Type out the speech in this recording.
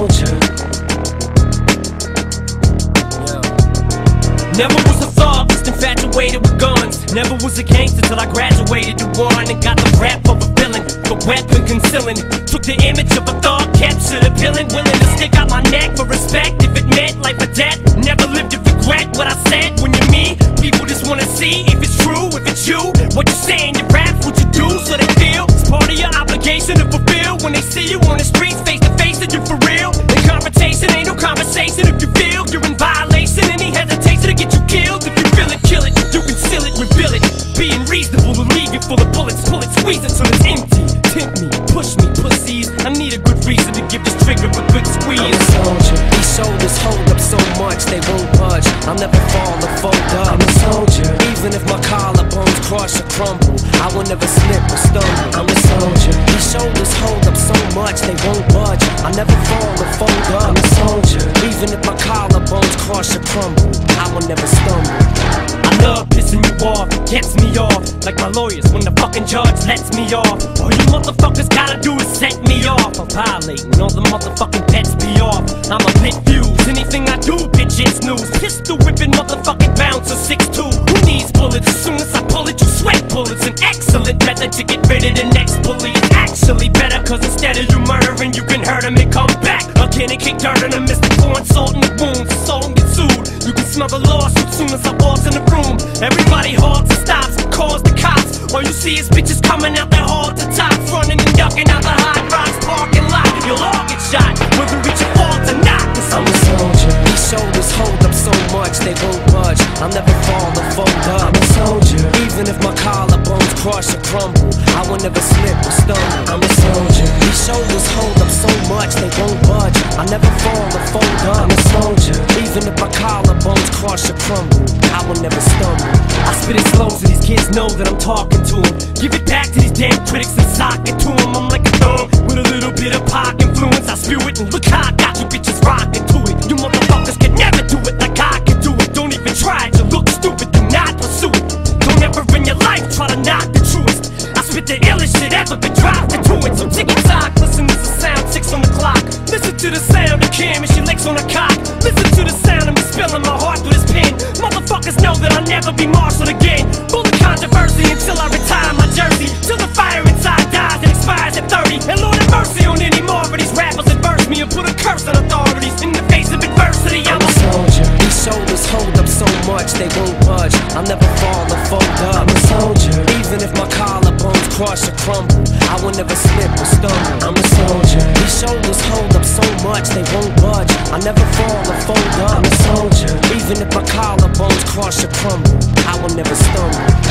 soldier. Never was a thug, just infatuated with guns. Never was a gangster till I graduated to one and got the rap of a villain, the weapon concealing. Took the image of a thug, captured a villain, willing to stick out my neck for respect if it meant life or death. Never lived to regret what I said. When you're me, people just wanna see if it's true, if it's you. What you say in your rap, what you do, so they feel it's part of your obligation to fulfill. When they see you on the streets, face to face, that you for real. The confrontation ain't no conversation. If you feel you're in violation, any hesitation to get you killed. If you feel it, kill it. You conceal it, reveal it. Being reasonable to leave you full of bullets. Pull it, squeeze it till it's empty. Tempt me, push me, pussies. I need a good reason to give this trigger a good squeeze. I'm a soldier. These shoulders hold up so much they won't budge. I'll never fall or fold up. I'm a soldier. Even if my collarbones crush or crumble, I will never slip or stumble. I'm a soldier. These shoulders hold up so much they won't budge. I'll never fall or fold up. I'm a soldier. Even if my collarbones crush or crumble, I will never stumble. I love pissing you off, gets me off. Like my lawyers when the fucking judge lets me off. All you motherfuckers gotta do is set me off. I'm violating all the motherfucking pets be off. I'm a lit fuse, anything I do, bitch, it's news. Pistol whipping motherfucking bouncer 6'2". Who needs bullets? As soon as I pull it, you sweat bullets. An excellent method to get rid of the next bully. It's actually better, cause instead of you murdering, you can hurt him and come back again and kick dirt on him. Mr. For insulting the wounds, assault and get sued. You can smell the lawsuit soon as I walk in the room. Everybody halts and stops and calls the cops. All you see is bitches coming out their hall to tops, running and ducking out the hot rocks parking lot. You'll all get shot, whether it's your fault or not. Cause I'm a soldier. These shoulders hold up so much they won't budge. I'll never fall or fold up. I'm a soldier. Even if my collarbones crush or crumble, I will never slip or stumble. I'm a soldier. These shoulders hold up so much they won't budge. I'll never fall or fold up. I'm a soldier. Even if my collarbones crush or crumble, I will never stumble. I spit it slow so these kids know that I'm talking to them. Give it back to these damn critics and sock it to them. I'm like a thumb with a little bit of pop influence. I spew it and look how I got you bitches rocking to it. You motherfuckers can never do it like I can do it. Don't even try it, you look stupid, do not pursue it. Don't ever in your life try to knock the truest. I spit the illest shit ever been dropped into it. So tick tock, listen to the sound, 6 on the clock. Listen to the sound of Kim and she licks on the cock. Listen to the sound of me spilling my heart through this pen. Motherfuckers know that I'll never be marshaled again. Full of controversy until I retire my jersey. Till the fire inside dies and expires at 30. And Lord have mercy on any more of these rappers adverse me and put a curse on authorities. In the face of adversity, I'm a soldier. These shoulders hold up so much they won't budge. I'll never fall or fold up. I'm a soldier. Even if my collarbones crush or crumble, I will never slip or stumble. I'm a soldier. These shoulders hold up so much they won't budge. I'll never fall or fold up. I'm a soldier. Even if my collarbones crush or crumble, I will never stumble.